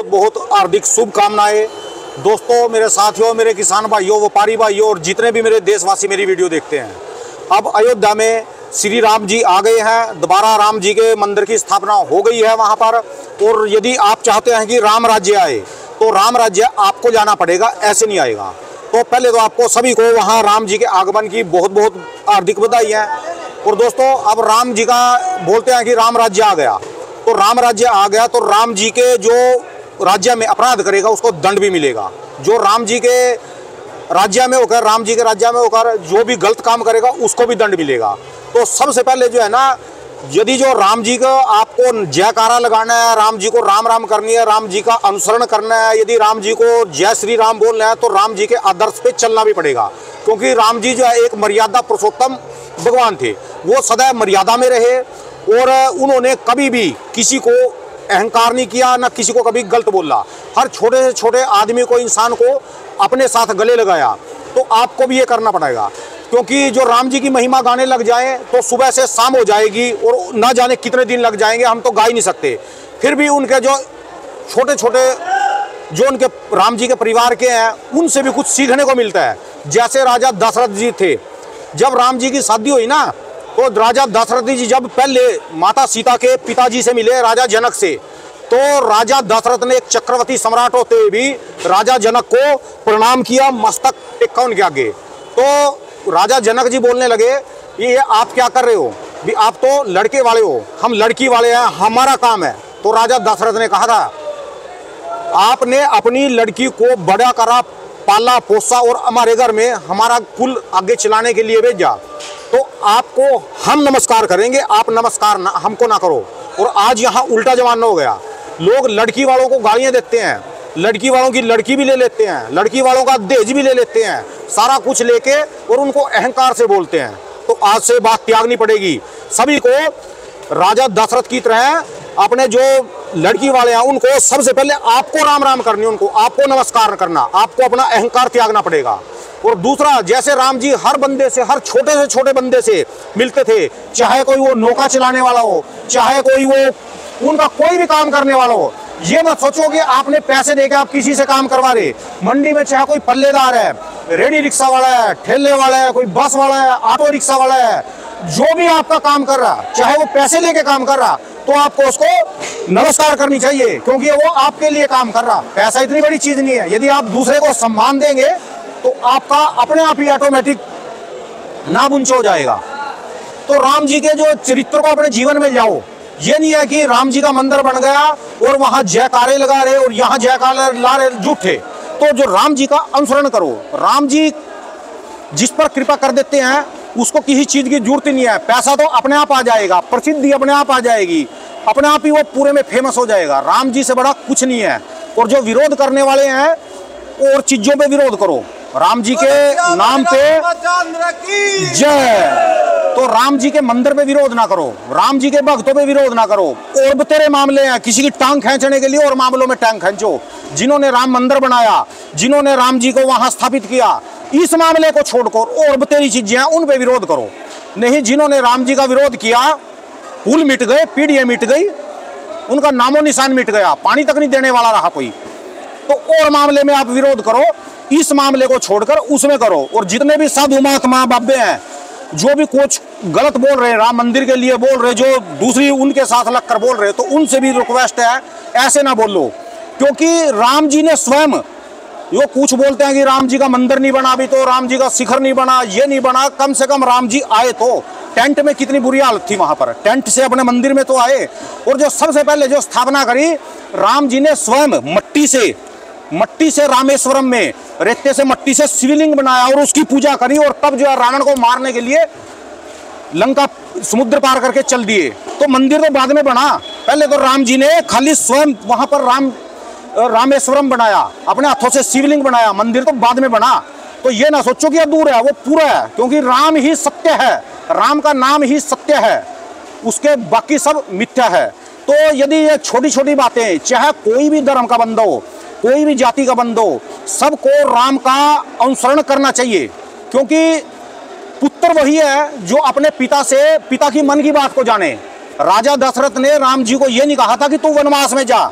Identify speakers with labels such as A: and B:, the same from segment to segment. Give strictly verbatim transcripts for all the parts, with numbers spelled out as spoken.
A: बहुत बहुत हार्दिक शुभकामनाएं। दोस्तों, मेरे साथियों, मेरे किसान भाइयों, व्यापारी भाइयों और जितने भी मेरे देशवासी मेरी वीडियो देखते हैं, अब अयोध्या में श्री राम जी आ गए हैं। दोबारा राम जी के मंदिर की स्थापना हो गई है वहाँ पर। और यदि आप चाहते हैं कि राम राज्य आए तो राम राज्य आपको जाना पड़ेगा, ऐसे नहीं आएगा। तो पहले तो आपको सभी को वहाँ राम जी के आगमन की बहुत बहुत हार्दिक बधाई है। और दोस्तों, अब राम जी का बोलते हैं कि राम राज्य आ गया, तो राम राज्य आ गया तो राम जी के जो राज्य में अपराध करेगा उसको दंड भी मिलेगा। जो राम जी के राज्य में होकर राम जी के राज्य में होकर जो भी गलत काम करेगा उसको भी दंड मिलेगा। तो सबसे पहले जो है ना, यदि जो राम जी का आपको जयकारा लगाना है, राम जी को राम राम करनी है, राम जी का अनुसरण करना है, यदि राम जी को जय श्री राम बोलना है तो राम जी के आदर्श पे चलना भी पड़ेगा। क्योंकि राम जी जो है एक मर्यादा पुरुषोत्तम भगवान थे, वो सदैव मर्यादा में रहे और उन्होंने कभी भी किसी को अहंकार नहीं किया, ना किसी को कभी गलत बोला। हर छोटे से छोटे आदमी को, इंसान को अपने साथ गले लगाया। तो आपको भी ये करना पड़ेगा, क्योंकि जो राम जी की महिमा गाने लग जाए तो सुबह से शाम हो जाएगी और ना जाने कितने दिन लग जाएंगे, हम तो गा ही नहीं सकते। फिर भी उनके जो छोटे छोटे जो उनके राम जी के परिवार के हैं, उनसे भी कुछ सीखने को मिलता है। जैसे राजा दशरथ जी थे, जब राम जी की शादी हुई ना, तो राजा दशरथ जी जब पहले माता सीता के पिताजी से मिले, राजा जनक से, तो राजा दशरथ ने एक चक्रवर्ती सम्राट होते हुए भी राजा जनक को प्रणाम किया, मस्तक टेका उनके आगे। तो राजा जनक जी बोलने लगे, ये आप क्या कर रहे हो, भी आप तो लड़के वाले हो, हम लड़की वाले हैं, हमारा काम है। तो राजा दशरथ ने कहा था, आपने अपनी लड़की को बड़ा करा, पाला पोसा और हमारे घर में हमारा कुल आगे चलाने के लिए भेजा, तो आपको हम नमस्कार करेंगे, आप नमस्कार ना, हमको ना करो। और आज यहाँ उल्टा जमाना हो गया, लोग लड़की वालों को गालियाँ देते हैं, लड़की वालों की लड़की भी ले लेते हैं, लड़की वालों का दहेज भी ले लेते हैं, सारा कुछ लेके और उनको अहंकार से बोलते हैं। तो आज से बात त्यागनी पड़ेगी सभी को। राजा दशरथ की तरह अपने जो लड़की वाले हैं उनको सबसे पहले आपको राम राम करनी, उनको आपको नमस्कार करना, आपको अपना अहंकार त्यागना पड़ेगा। और दूसरा, जैसे राम जी हर बंदे से, हर छोटे से छोटे बंदे से मिलते थे, चाहे कोई वो नौका चलाने वाला हो, चाहे कोई वो उनका कोई भी काम करने वाला हो। ये मत सोचो कि आपने पैसे देके आप किसी से काम करवा रहे। मंडी में चाहे कोई पल्लेदार है, रेडी रिक्शा वाला है, ठेले वाला है, कोई बस वाला है, ऑटो रिक्शा वाला है, जो भी आपका काम कर रहा, चाहे वो पैसे लेके काम कर रहा, तो आपको उसको नमस्कार करनी चाहिए, क्योंकि वो आपके लिए काम कर रहा। पैसा इतनी बड़ी चीज नहीं है। यदि आप दूसरे को सम्मान देंगे तो आपका अपने आप ही ऑटोमेटिक नाम ऊंचा हो जाएगा। तो राम जी के जो चरित्र को अपने जीवन में जाओ। ये नहीं है कि राम जी का मंदिर बन गया और वहां जयकारे लगा रहे और यहाँ जयकारे ला रहे झूठे। तो जो राम जी का अनुसरण करो। राम जी जिस पर कृपा कर देते हैं उसको किसी चीज की जरूरत ही नहीं है। पैसा तो अपने आप आ जाएगा, प्रसिद्धि अपने आप आ जाएगी, अपने आप ही वो पूरे में फेमस हो जाएगा। राम जी से बड़ा कुछ नहीं है। और जो विरोध करने वाले हैं और चीजों पे विरोध करो, राम जी के नाम पे जय। तो राम जी के मंदिर पे विरोध ना करो, राम जी के भक्तों पे विरोध ना करो। और बतेरे मामले हैं, किसी की टांग खींचने के लिए और मामलों में टांग खींचो। जिन्होंने राम मंदिर बनाया, जिन्होंने राम जी को वहां स्थापित किया, इस मामले को छोड़कर और बतेरी चीजें हैं उन पे विरोध करो। नहीं, जिन्होंने राम जी का विरोध किया, पुल मिट गए, पीढ़ियां मिट गई, उनका नामो निशान मिट गया, पानी तक नहीं देने वाला रहा कोई। तो और मामले में आप विरोध करो, इस मामले को छोड़कर उसमें करो। और जितने भी साधु महात्मा बाबे हैं जो भी कुछ गलत बोल रहे हैं, राम मंदिर के लिए बोल रहे, जो दूसरी उनके साथ लगकर बोल रहे, तो उनसे भी रिक्वेस्ट है, ऐसे ना बोलो। क्योंकि राम जी ने स्वयं यो कुछ बोलते हैं कि राम जी का मंदिर नहीं बना, अभी तो राम जी का शिखर नहीं बना, ये नहीं बना। कम से कम राम जी आए तो टेंट में कितनी बुरी हालत थी वहां पर, टेंट से अपने मंदिर में तो आए। और जो सबसे पहले जो स्थापना करी, राम जी ने स्वयं मट्टी से मट्टी से रामेश्वरम में रेते से मट्टी से शिवलिंग बनाया और उसकी पूजा करी। और तब जो है रावण को मारने के लिए लंका समुद्र पार करके चल दिए। तो मंदिर तो बाद में बना, पहले तो राम जी ने खाली स्वयं वहां पर राम रामेश्वरम बनाया, अपने हाथों से शिवलिंग बनाया, मंदिर तो बाद में बना। तो ये ना सोचो कि अधूरा है, वो पूरा है, क्योंकि राम ही सत्य है, राम का नाम ही सत्य है, उसके बाकी सब मिथ्या है। तो यदि ये छोटी छोटी बातें, चाहे कोई भी धर्म का बंदा हो, कोई भी जाति का बंदा हो, सबको राम का अनुसरण करना चाहिए। क्योंकि पुत्र वही है जो अपने पिता से, पिता की मन की बात को जाने। राजा दशरथ ने राम जी को यह नहीं कहा था कि तू वनवास में जा,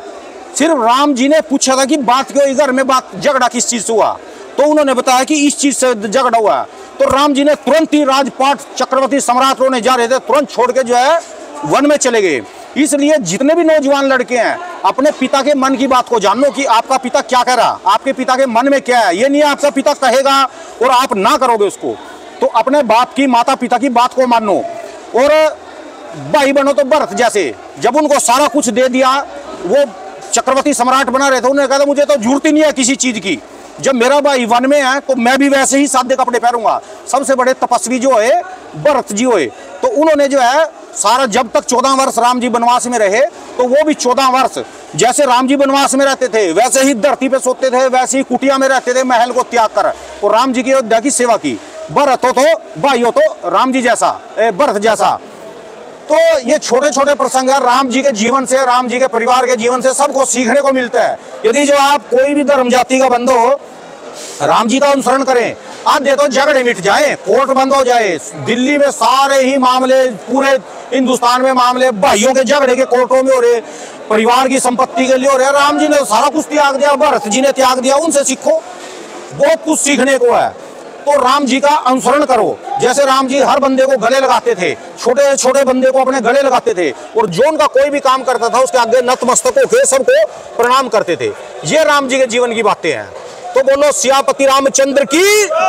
A: सिर्फ राम जी ने पूछा था कि बात क्यों इधर में बात झगड़ा किस चीज से हुआ, तो उन्होंने बताया कि इस चीज से झगड़ा हुआ है। तो राम जी ने तुरंत ही राजपाट चक्रवर्ती सम्राट होने जा रहे थे, तुरंत छोड़ के जो है वन में चले गए। इसलिए जितने भी नौजवान लड़के हैं अपने पिता के मन की बात को जानो कि आपका पिता क्या कह रहा, आपके पिता के मन में क्या है। ये नहीं है आपका पिता कहेगा और आप ना करोगे उसको, तो अपने बाप की माता पिता की बात को मानो। और भाई बनो तो भरत जैसे, जब उनको सारा कुछ दे दिया, वो चक्रवर्ती सम्राट बना रहे थे, उन्होंने कहा था मुझे तो जरूरत ही नहीं है किसी चीज की, जब मेरा भाई वन में है तो मैं भी वैसे ही सादे कपड़े पहनूंगा। सबसे बड़े तपस्वी जो है भरत जी हुए, तो उन्होंने जो है सारा, जब तक चौदह वर्ष राम जी वनवास में रहे, तो वो भी चौदह वर्ष जैसे राम जी वनवास में रहते थे वैसे ही धरती पे सोते थे, वैसे ही कुटिया में रहते थे, महल को त्याग कर, और राम जी की अयोध्या की सेवा की। भरत हो तो भाई हो तो राम जी जैसा, भरत जैसा। तो ये छोटे छोटे प्रसंग है राम जी के जीवन से, राम जी के परिवार के जीवन से सबको सीखने को मिलता है। यदि जो आप कोई भी धर्म जाति का बंदो हो, राम जी का अनुसरण करें, आज देखो झगड़े मिट जाए, कोर्ट बंद हो जाए। दिल्ली में सारे ही मामले, पूरे हिंदुस्तान में मामले भाइयों के झगड़े के कोर्टों में हो रहे, परिवार की संपत्ति के लिए हो रहे। राम जी ने सारा कुछ त्याग दिया, भरत जी ने त्याग दिया, उनसे सीखो, बहुत कुछ सीखने को है। तो राम जी का अनुसरण करो, जैसे राम जी हर बंदे को गले लगाते थे, छोटे छोटे बंदे को अपने गले लगाते थे, और जो उनका कोई भी काम करता था उसके आगे नतमस्तक होकर सबको प्रणाम करते थे। ये राम जी के जीवन की बातें हैं। तो बोलो सियापति रामचंद्र की,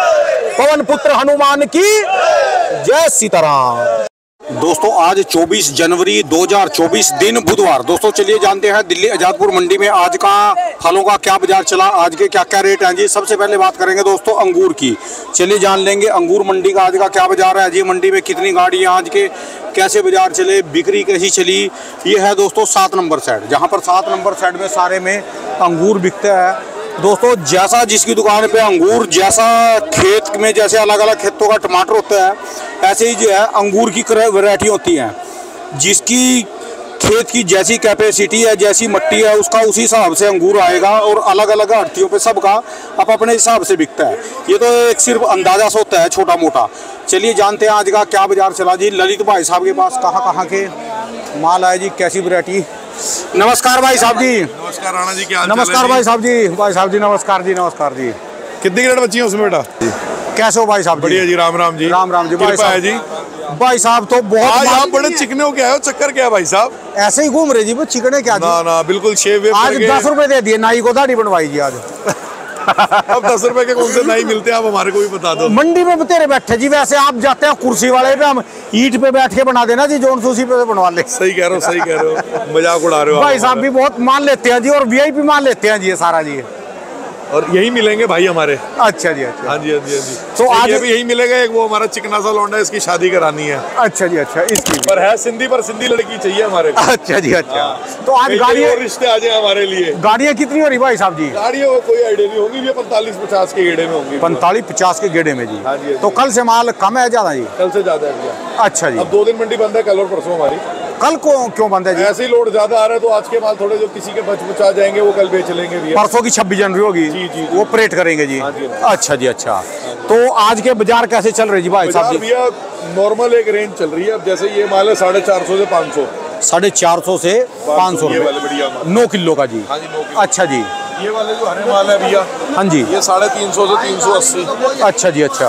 A: पवन पुत्र हनुमान की जय सीताराम। दोस्तों आज चौबीस जनवरी दो हज़ार चौबीस दिन बुधवार। दोस्तों चलिए जानते हैं दिल्ली आजादपुर मंडी में आज का फलों का क्या बाजार चला, आज के क्या क्या रेट हैं जी। सबसे पहले बात करेंगे दोस्तों अंगूर की। चलिए जान लेंगे अंगूर मंडी का आज का क्या बाजार है जी। मंडी में कितनी गाड़ियां आज के कैसे बाजार चले, बिक्री कैसी चली। ये है दोस्तों सात नंबर साइड, जहाँ पर सात नंबर साइड में सारे में अंगूर बिकते हैं। दोस्तों जैसा जिसकी दुकान पे अंगूर, जैसा खेत में जैसे अलग अलग खेतों का टमाटर होता है, ऐसे ही जो है अंगूर की वैरायटी होती हैं। जिसकी खेत की जैसी कैपेसिटी है, जैसी मिट्टी है, उसका उसी हिसाब से अंगूर आएगा, और अलग अलग आड़तियों पे सबका अब अपने हिसाब से बिकता है। ये तो एक सिर्फ अंदाजा सा होता है छोटा मोटा। चलिए जानते हैं आज का क्या बाजार चला जी। ललित भाई साहब के पास कहाँ कहाँ के माल आए जी, कैसी वैरायटी। नमस्कार भाई साहब जी।
B: नमस्कार राणा जी, क्या
A: नमस्कार भाई साहब जी। भाई साहब जी नमस्कार जी। नमस्कार जी।
B: कितनी ग्रेड बची है उसमें बेटा?
A: कैसे हो भाई साहब?
B: बढ़िया जी, राम राम जी।
A: राम राम जी। भाई
B: साहब जी,
A: भाई साहब तो बहुत
B: आज आप बड़े चिकने हो, क्या है चक्कर क्या है भाई साहब?
A: ऐसे ही घूम रहे जी, वो चिकने क्या?
B: ना ना बिल्कुल शेव।
A: आज दस रुपए दे दिए नाई को, दाढ़ी बनवाई जी आज।
B: अब दस रुपए के कौन से नहीं मिलते, आप हमारे को भी बता दो।
A: मंडी में तेरे बैठे जी, वैसे आप जाते हैं कुर्सी वाले पे, हम ईंट पे बैठ के बना देना जी, जोन उसी पे बनवा ले।
B: सही कह रहे हो, सही कह रहे हो, मजाक उड़ा रहे हो
A: भाई साहब भी बहुत मान लेते हैं जी, और वीआईपी मान लेते हैं जी ये सारा जी।
B: और यही मिलेंगे भाई हमारे।
A: अच्छा जी। अच्छा
B: हाँ जी, हाँ जी, हाँ जी।
A: तो आज
B: ये भी यही मिलेगा। एक वो हमारा चिकना सा लौंडा है, इसकी शादी करानी है।
A: अच्छा जी। अच्छा इसकी
B: पर है सिंधी, पर सिंधी लड़की चाहिए हमारे को।
A: अच्छा जी। अच्छा तो आज
B: गाड़ियाँ रिश्ते आ जाए हमारे लिए।
A: गाड़ियाँ कितनी हो रही भाई साहब जी?
B: गाड़ियों को कोई आइडिया नहीं होगी, ये पैंतालीस पचास के गेड़े में होंगी।
A: पैंतालीस पचास के गेड़े में जी।
B: हाँ जी।
A: तो कल से माल कम है ज्यादा जी?
B: कल से ज्यादा है भैया।
A: अच्छा जी।
B: अब दो दिन मंडी बंद है, कल और परसों हमारी।
A: कल को क्यों बंद है जी?
B: ऐसे ही लोड ज्यादा आ रहा है, तो आज के माल थोड़े जो किसी के बच बचा जाएंगे वो कल बेच लेंगे भैया।
A: परसों की छब्बीस जनवरी होगी
B: जी, जी,
A: वो परेड करेंगे जी।
B: हाँ जी।
A: अच्छा जी। अच्छा तो आज के बाजार कैसे चल रहे जी भाई साहब जी?
B: भैया नॉर्मल एक रेंज चल रही है। अब जैसे ये माल है साढ़े चार सौ से पाँच सौ।
A: साढ़े चार सौ से पाँच सौ नौ किलो का जी।
B: हाँ जी, नौ किलो।
A: अच्छा जी।
B: ये वाले जो हरे माल है भैया,
A: हाँ जी,
B: ये साढ़े तीन सौ से तीन सौ अस्सी।
A: अच्छा जी। अच्छा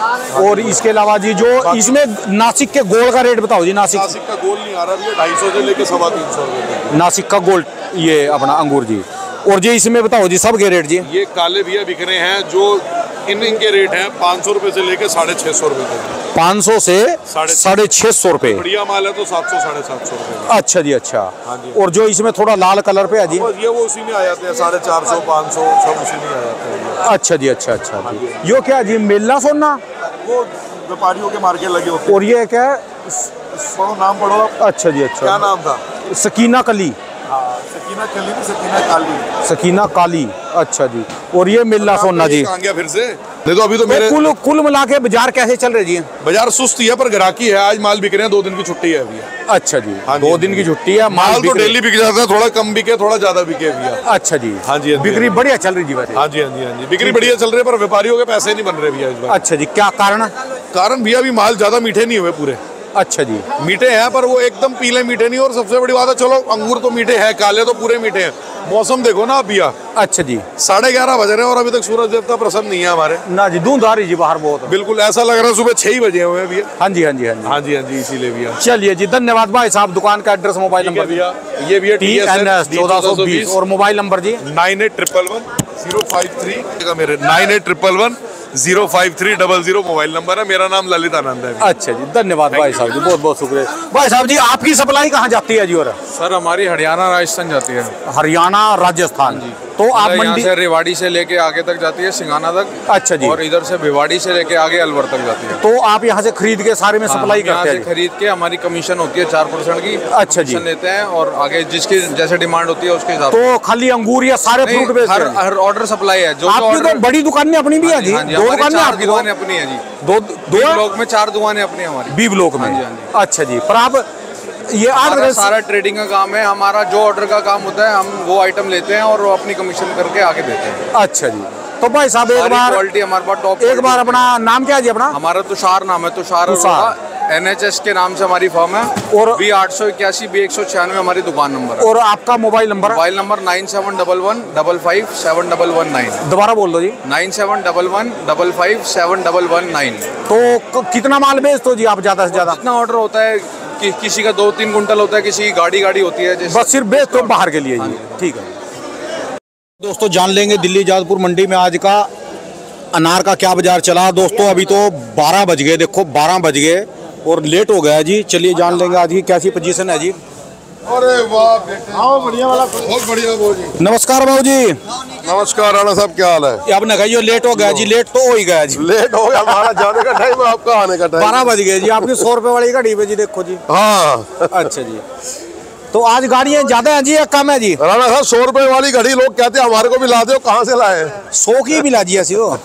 A: और इसके अलावा जी जो इसमें नासिक के गोल का रेट बताओ जी। नासिक
B: नासिक का गोल नहीं आ रहा भैया, ढाई सौ से लेके सवा तीन सौ रुपये
A: नासिक का गोल, ये अपना अंगूर जी। और जी इसमें बताओ जी सब के रेट जी।
B: ये काले भैया बिक रहे हैं, जो इन इनके रेट हैं पाँच सौ रुपये से लेके साढ़े छः सौ रुपये तक।
A: पाँच सौ से साढ़े छः सौ रुपये।
B: बढ़िया माल है तो सात सौ साढ़े सात सौ रुपये।
A: अच्छा जी। अच्छा
B: हाँ जी।
A: और जो इसमें थोड़ा लाल कलर पे है जी,
B: ये वो उसी में आ जाते हैं, साढ़े चार सौ पाँच सौ सब उसी में आ जाते हैं।
A: अच्छा जी। अच्छा अच्छा जी। यो क्या जी, मेला सोना?
B: वो व्यापारियों के मार्केट लगे होते हैं।
A: और ये क्या है?
B: पढ़ो नाम पढ़ो आप।
A: अच्छा जी। अच्छा
B: क्या नाम था?
A: सकीना कली।
B: हाँ, सकीना कली नहीं, सकीना काली।
A: सकीना काली। अच्छा जी। और ये मिल्ला सोना जी।
B: आ गया फिर से। देखो अभी तो मेरे
A: कुल कुल मिला के बाजार कैसे चल रहे जी?
B: बाजार सुस्त ही है पर ग्राहकी है। आज माल बिक रहे हैं, दो दिन की छुट्टी है अभी।
A: अच्छा जी।
B: हाँ
A: दो दिन की छुट्टी है,
B: माल तो डेली बिक जाता है, थोड़ा कम बिके थोड़ा ज्यादा बिके भैया।
A: अच्छा जी।
B: हाँ जी।
A: बिक्री बढ़िया चल रही जी वैसे?
B: हाँ जी, हाँ जी, हाँ जी, बिक्री बढ़िया चल रही है, पर व्यापारियों के पैसे नहीं बन रहे भैया इस बार।
A: अच्छा जी। क्या कारण?
B: कारण भैया अभी माल ज्यादा मीठे नहीं हुए पूरे।
A: अच्छा जी।
B: मीठे हैं पर वो एकदम पीले मीठे नहीं। और सबसे बड़ी बात है, चलो अंगूर तो मीठे हैं, काले तो पूरे मीठे हैं। मौसम देखो ना भैया।
A: अच्छा जी।
B: साढ़े ग्यारह बज रहे हैं और अभी तक सूरज देवता प्रसन्न नहीं है हमारे।
A: ना जी, धुंध आ रही जी बाहर बहुत।
B: बिल्कुल ऐसा लग रहा है सुबह छह ही बजे हुए हैं भैया।
A: हाँ जी हाँ जी हाँ जी
B: हाँ जी हाँ जी, इसीलिए भैया।
A: चलिए जी, धन्यवाद भाई साहब। दुकान का एड्रेस, मोबाइल नंबर
B: भैया, ये भैया
A: टी एन एस चौदह सौ बीस और मोबाइल नंबर जी
B: nine eight triple one zero five three मेरे nine eight triple one zero five three double zero mobile number है। मेरा नाम ललित आनंद है।
A: अच्छा जी, धन्यवाद भाई साहब जी, बहुत बहुत शुक्रिया। भाई साहब जी, आपकी सप्लाई कहाँ जाती है जी? और
C: सर हमारी हरियाणा राजस्थान जाती है।
A: हरियाणा राजस्थान जी। तो आप मंडी
C: से रेवाड़ी से लेके आगे तक जाती है, सिंगाना तक।
A: अच्छा जी।
C: और इधर से भिवाड़ी से लेके आगे अलवर तक जाती है।
A: तो आप यहाँ से खरीद के सारे में सप्लाई करते हैं?
C: खरीद के हमारी कमीशन होती है चार परसेंट की।
A: अच्छा जी।
C: लेते हैं और आगे जिसकी जैसे डिमांड होती है उसके हिसाब से।
A: तो खाली अंगूर या सारे फ्रूट बेचते हैं?
C: हर ऑर्डर सप्लाई है। जो
A: आपकी तो बड़ी दुकानें अपनी भी है जी? दो दुकानें आपकी?
C: दुकानें अपनी है जी।
A: दो दो
C: ब्लॉक में चार दुकानें अपनी हमारी।
A: बी ब्लॉक में? अच्छा जी। पर आप ये
C: हमारा सारा ट्रेडिंग का काम है। हमारा जो ऑर्डर का काम होता है, हम वो आइटम लेते हैं और वो अपनी कमीशन करके आगे देते हैं।
A: अच्छा जी। तो भाई साहब एक बार
C: क्वालिटी हमारे पास टॉप।
A: एक बार अपना नाम क्या है जी? अपना
C: हमारा तुषार नाम है, तुषार एन एच एस के नाम से हमारी फर्म है।
A: और
C: बी आठ सौ इक्यासी बी एक सौ छियानवे हमारी दुकान नंबर है।
A: और आपका mobile number?
C: Mobile number nine seven double one double five seven double one nine.
A: दोबारा बोल दो जी।
C: Nine seven double one double five seven double one nine.
A: तो कितना माल बेचते हो जी आप ज्यादा से ज्यादा?
C: जितना ऑर्डर होता है, कि, किसी का दो तीन कुंटल होता है, किसी की गाड़ी गाड़ी होती है।
A: बस सिर्फ बेच तो बाहर के लिए जी। ठीक है दोस्तों, जान लेंगे दिल्ली जादपुर मंडी में आज का अनार का क्या बाजार चला। दोस्तों अभी तो बारह बज गए, देखो बारह बज गए और लेट हो गया जी। चलिए जान लेंगे आज की कैसी पोजीशन है जी।
B: अरे वाह बेटे, आओ बढ़िया वाला, बहुत बढ़िया बाबू जी।
A: नमस्कार बाबू जी।
B: नमस्कार राणा साहब, क्या हाल है?
A: आपने कहा लेट हो गया जी। लेट तो हो ही गया जी।
B: लेट हो गया, हमारा जाने का टाइम है, आपका आने का टाइम।
A: बारह बज गए जी। आपकी सौ रुपए वाली घड़ी पे जी देखो जी।
B: हाँ
A: अच्छा जी। तो आज गाड़ियाँ ज्यादा है जी या कम है जी?
B: राणा साहब सौ रुपए वाली घड़ी लोग कहते हैं हमारे को भी ला दो, कहाँ से लाए?
A: सौ की भी ला जी ऐसी हो?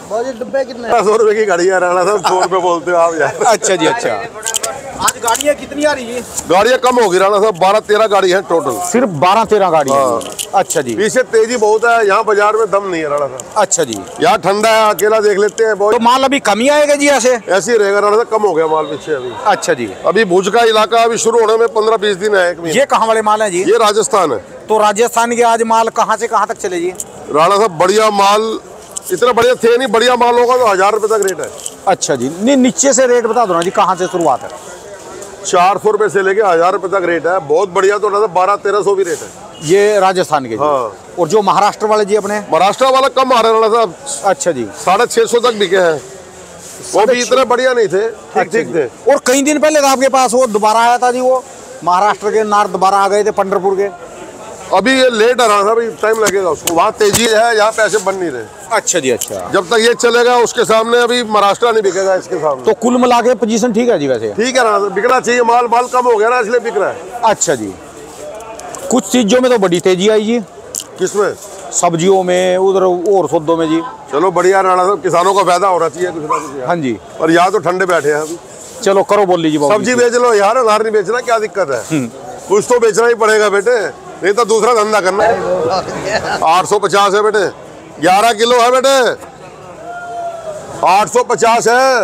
B: सौ रुपए की घड़ी है राणा साहब, सौ रुपए बोलते हो आप यार।
A: अच्छा जी। अच्छा, आज गाड़ियाँ कितनी आ रही है?
B: गाड़ियाँ कम होगी राणा साहब, बारह तेरह गाड़ी है टोटल।
A: सिर्फ बारह तेरह गाड़ी?
B: हाँ।
A: अच्छा जी।
B: पीछे तेजी बहुत है, यहाँ बाजार में दम नहीं है राणा साहब।
A: अच्छा जी।
B: यहाँ ठंडा है, अकेला देख लेते हैं बहुत।
A: तो माल अभी कम ही आएगा जी ऐसे?
B: ऐसे ही रहेगा राणा साहब, कम हो गया माल पीछे अभी।
A: अच्छा जी।
B: अभी भुज का इलाका अभी शुरू होने में पंद्रह बीस दिन है। एक
A: ये कहाँ वाले माल है जी?
B: ये राजस्थान है।
A: तो राजस्थान के आज माल कहाँ से कहाँ तक चले जी?
B: राणा साहब बढ़िया माल, इतना बढ़िया थे नहीं, बढ़िया माल होगा तो हजार रुपए तक रेट है।
A: अच्छा जी। नहीं, नीचे से रेट बता दो ना जी, कहाँ से शुरुआत है?
B: चार सौ रुपए से लेके हजार रुपए तक रेट है। बहुत बढ़िया तो राणा साहब बारह तेरह सौ भी रेट है।
A: ये राजस्थान के जी।
B: हाँ।
A: और जो महाराष्ट्र वाले जी अपने?
B: महाराष्ट्र वाला कम आ रहा है राणा साहब।
A: अच्छा जी।
B: साढ़े छह सौ तक बिके हैं, वो भी इतने बढ़िया नहीं थे, ठीक ठीक थे।
A: और कई दिन पहले आपके पास वो दोबारा आया था जी, वो महाराष्ट्र के नार दोबारा आ गए थे पंढरपुर के।
B: अभी ये लेट है राणा साहब, टाइम लगेगा उसको। वहाँ तेजी है, यहाँ पैसे बन नहीं रहे।
A: अच्छा जी। अच्छा,
B: जब तक ये चलेगा उसके सामने अभी महाराष्ट्र नहीं बिकेगा इसके सामने।
A: तो कुल मिला के पोजीशन ठीक है जी वैसे?
B: ठीक है राणा साहब, बिकना चाहिए माल, माल कम हो गया ना इसलिए बिक रहा है।
A: अच्छा जी। कुछ चीजों में तो बड़ी तेजी आई जी।
B: किसमें?
A: सब्जियों में, उधर और सौदों में जी।
B: चलो बढ़िया राणा साहब, किसानों का फायदा होना चाहिए कुछ ना कुछ।
A: हाँ जी।
B: और यहाँ तो ठंडे बैठे हैं अभी।
A: चलो करो, बोल लीजिए।
B: सब्जी बेच लो यार, अनार नहीं बेचना, क्या दिक्कत है? कुछ तो बेचना ही पड़ेगा बेटे, नहीं तो दूसरा धंधा करना है। आठ सौ पचास है बेटे, ग्यारह किलो है बेटे, आठ सौ पचास है।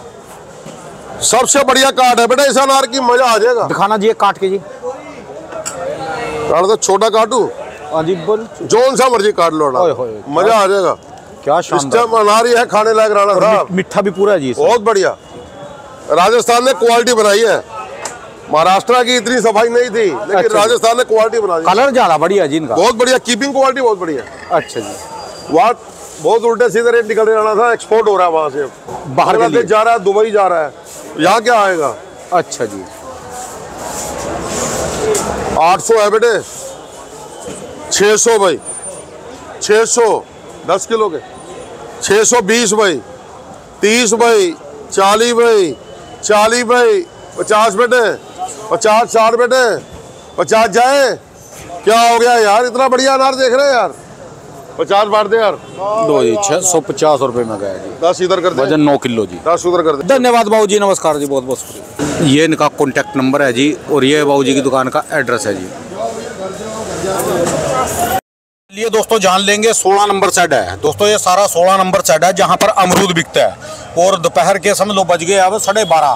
B: सबसे बढ़िया काट है बेटा इस अनार की, मजा आ जाएगा।
A: दिखाना जी एक काट के जी।
B: तो छोटा काटू?
A: हाँ जी बोल।
B: जोन सा मर्जी काट लो, मजा आ जाएगा।
A: क्या
B: शानदार अनार ही है, खाने लायक राणा साहब।
A: मीठा भी पूरा है जी,
B: बहुत बढ़िया। राजस्थान ने क्वालिटी बनाई है, महाराष्ट्र की इतनी सफाई नहीं थी, लेकिन अच्छा राजस्थान ने क्वालिटी बनाई।
A: कलर ज्यादा बढ़िया जी इनका,
B: बहुत बढ़िया, कीपिंग क्वालिटी बहुत बढ़िया।
A: अच्छा जी।
B: वहाँ बहुत उल्टे सीधे रेट निकल रहा था, एक्सपोर्ट हो रहा है वहाँ से,
A: बाहर के लिए
B: जा रहा है, दुबई जा रहा है। यहाँ क्या आएगा?
A: अच्छा जी।
B: आठ सौ है बेटे, छः सौ भाई, छः सौ दस किलो के, छः सौ बीस भाई, तीस भाई, चालीस भाई, चालीस भाई, पचास बेटे, पचास चार बेटे, पचास जाए। क्या हो गया यार, इतना बढ़िया अनार देख रहे हैं यार। पचास बांट दे यार।
A: दो जी, छः सौ पचास रुपये में गया जी।
B: दस इधर कर दे,
A: वजन नौ किलो जी।
B: दस उधर कर दे।
A: धन्यवाद बाबू जी, नमस्कार जी, बहुत बहुत शुक्रिया। ये इनका कॉन्टैक्ट नंबर है जी, और ये बाबू जी की दुकान का एड्रेस है जी। लिए दोस्तों जान लेंगे सोलह नंबर सेट है। दोस्तों ये सारा सोलह नंबर सेट है, जहाँ पर अमरूद बिकता है। और दोपहर के समझ लो बज गए अब साढ़े बारह,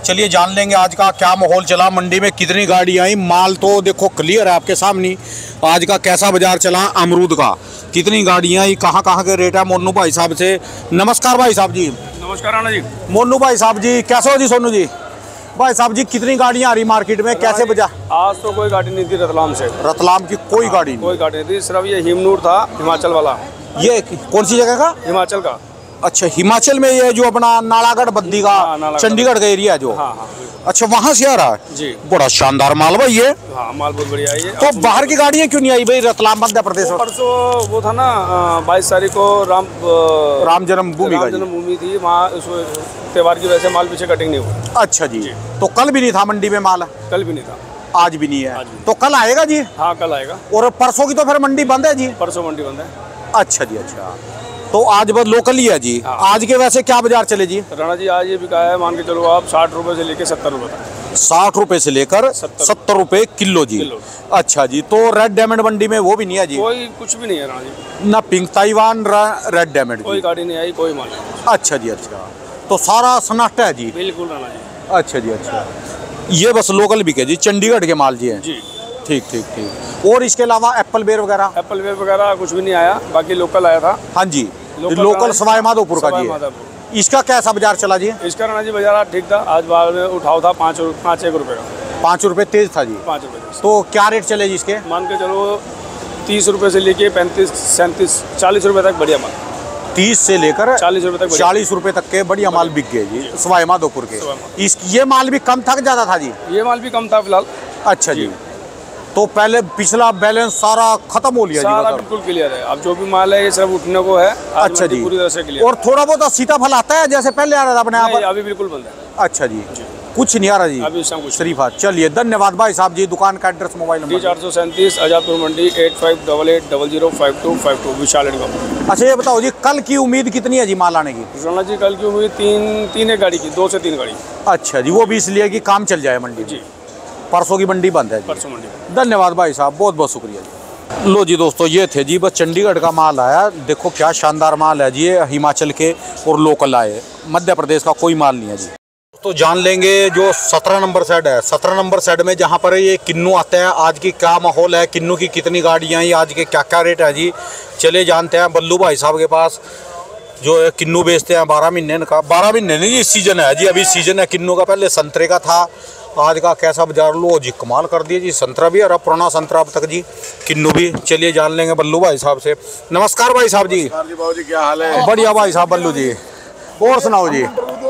A: चलिए जान लेंगे आज का क्या माहौल चला मंडी में, कितनी गाड़ी आई। माल तो देखो क्लियर है आपके सामने। आज का कैसा बाजार चला अमरूद का, कितनी गाड़ियाँ आई, कहाँ कहाँ के रेट है। मोनू भाई साहब से नमस्कार। भाई साहब जी
C: नमस्कार राणा जी।
A: मोनू भाई साहब जी कैसे हो जी? सोनू जी भाई साहब जी कितनी गाड़ियाँ आ रही मार्केट में, कैसे बाजार?
D: आज तो कोई गाड़ी नहीं थी रतलाम से।
A: रतलाम की कोई
D: हाँ,
A: गाड़ी नहीं?
D: कोई गाड़ी नहीं थी, सिर्फ ये हिमनूर था हिमाचल वाला।
A: ये कौन सी जगह का?
D: हिमाचल का।
A: अच्छा हिमाचल में ये जो अपना नालागढ़ बद्दी का
D: हाँ,
A: चंडीगढ़ का एरिया जो।
D: हाँ हाँ
A: अच्छा वहाँ से आ रहा है
D: जी।
A: बड़ा शानदार माल भाई ये।
D: हाँ माल बहुत बढ़िया है ये।
A: तो बाहर की गाड़ियाँ क्यों नहीं आई भाई रतलाम मध्य प्रदेश में?
D: परसों वो था ना बाईस तारीख को राम
A: राम जन्मभूमि का
D: जन्मभूमि थी, वहाँ उस त्योहार की वजह से माल पीछे कटिंग नहीं हुआ।
A: अच्छा जी, तो कल भी नहीं था मंडी में माल?
D: कल भी नहीं था,
A: आज भी नहीं है। तो कल आएगा जी?
D: हाँ कल आएगा।
A: और परसों की तो फिर मंडी बंद है जी?
D: परसों मंडी बंद है।
A: अच्छा जी अच्छा, तो आज बस लोकल ही है जी।
D: हाँ।
A: आज के वैसे क्या बाजार चले जी?
D: राणा जी आज ये बिका है मान के चलो आप साठ रुपए से लेके सत्तर रुपए तक।
A: साठ रुपए से लेकर सत्तर रुपए किलो जी।
D: किलो।
A: अच्छा जी, तो रेड डायमंड मंडी में वो भी नहीं है जी?
D: कोई कुछ भी नहीं है राणा जी।
A: ना पिंक ताइवान रेड डायमंड
D: कोई गाड़ी नहीं आई, कोई माल नहीं।
A: अच्छा जी अच्छा, तो सारा सन्नाटा है जी?
D: बिल्कुल राणा जी।
A: अच्छा जी अच्छा, ये बस लोकल बिके जी, चंडीगढ़ के माल जी हैं?
D: जी
A: ठीक ठीक ठीक। और इसके अलावा एप्पल बेर वगैरह?
D: एप्पल वेयर वगैरह कुछ भी नहीं आया, बाकी लोकल आया था।
A: हाँ जी,
D: लोकल
A: लोकल सवाई माधोपुर का
D: सवाई
A: जी है।
D: माधोपुर।
A: इसका कैसा बाजार चला जी?
D: इसका राणा जी बाजार ठीक था, आज बाजार में उठाव था पाँच पाँच एक रुपये का।
A: पाँच रुपए तेज था जी?
D: पाँच रुपये।
A: तो क्या रेट चले जी इसके?
D: मान के चलो तीस रुपये से लेके पैंतीस सैंतीस चालीस रुपये तक बढ़िया माल।
A: तीस से लेकर
D: चालीस रुपये तक।
A: चालीस रुपए तक के बढ़िया माल बिक गए जी सवाई माधोपुर के।
D: सवाई
A: इस ये माल भी कम था कि ज्यादा था जी?
D: ये माल भी कम था फिलहाल।
A: अच्छा जी, तो पहले पिछला बैलेंस सारा खत्म हो लिया
D: सारा
A: जी?
D: बिल्कुल क्लियर है, अब जो भी माल है ये सिर्फ उठने को है। आज
A: अच्छा
D: मंडी
A: जी,
D: पूरी तरह से क्लियर।
A: और थोड़ा बहुत सीताफल आता है जैसे पहले आ रहा था अपने यहाँ
D: नहीं,
A: पर?
D: अभी बिल्कुल बंद है।
A: अच्छा जी, कुछ नहीं आ रहा जी
D: अभी इस टाइम कुछ
A: शरीफा। चलिए धन्यवाद भाई साहब जी। दुकान का एड्रेस मोबाइल
D: डी
A: नंबर?
D: चार सौ सैंतीस Azadpur Mandi eight five double eight double zero five two five two Vishal end.
A: अच्छा ये बताओ जी कल की उम्मीद कितनी है जी माल आने की?
D: राणा जी कल की उम्मीद तीन तीन एक गाड़ी की, दो से तीन गाड़ी।
A: अच्छा जी, वो भी इसलिए कि काम चल जाए मंडी
D: जी,
A: परसों की मंडी बंद है जी।
D: परसों मंडी।
A: धन्यवाद भाई साहब, बहुत बहुत शुक्रिया जी। लो जी दोस्तों, ये थे जी बस चंडीगढ़ का माल आया। देखो क्या शानदार माल है जी, ये हिमाचल के और लोकल आए, मध्य प्रदेश का कोई माल नहीं है जी। तो जान लेंगे जो सत्रह नंबर सेट है, सत्रह नंबर सेट में जहाँ पर ये किन्नू आते हैं, आज की क्या माहौल है, किन्नू की कितनी गाड़ियाँ हैं, आज के क्या क्या रेट है जी। चले जानते हैं बल्लू भाई साहब के पास जो है किन्नू बेचते हैं। बारह महीने का, बारह महीने नहीं जी, सीजन है जी, अभी सीजन है किन्नू का। पहले संतरे का था, आज का कैसा बाजार। लो जी कमाल कर दिए जी, संतरा भी और पुराना संतरा अब तक जी, किन्नू भी। चलिए जान लेंगे बल्लू भाई साहब से। नमस्कार भाई साहब जी।
B: बाबू जी क्या हाल है?
A: बढ़िया भाई साहब बल्लू जी, और सुनाओ जी